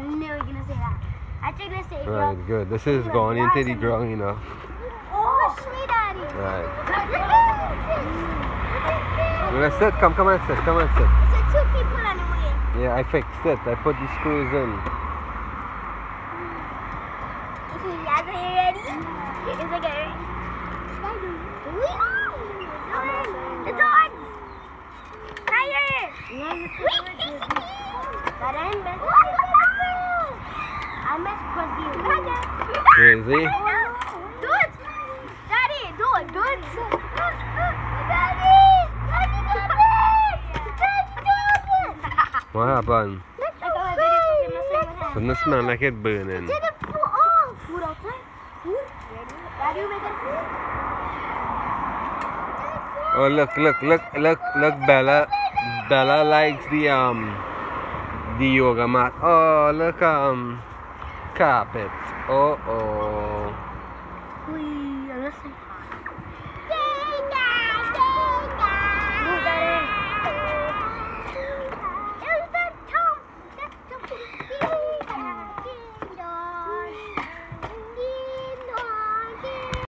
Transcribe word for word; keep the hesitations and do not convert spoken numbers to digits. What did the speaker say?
knew you were gonna say that. I think gonna say Right, ground. good. This is going into the ground, you know. Oh, push me, Daddy. Right. Look You wanna sit? Come, come and sit. Come and sit. It's two people on the way. Yeah, I fixed it. I put the screws in. Guys, are you ready? Is it good? The dogs! Fire! I missed because you. Crazy? Do it! Daddy, do it, do it! Daddy! Daddy, do it! Daddy, do it! What happened? Doesn't it smell like it burning? Did it pull off? Food outside? Food? Daddy, make it food? Oh, look, look, look, look, look, Bella. Bella likes the, um, the yoga mat. Oh, look, um, carpet. Oh, oh. Please, listen.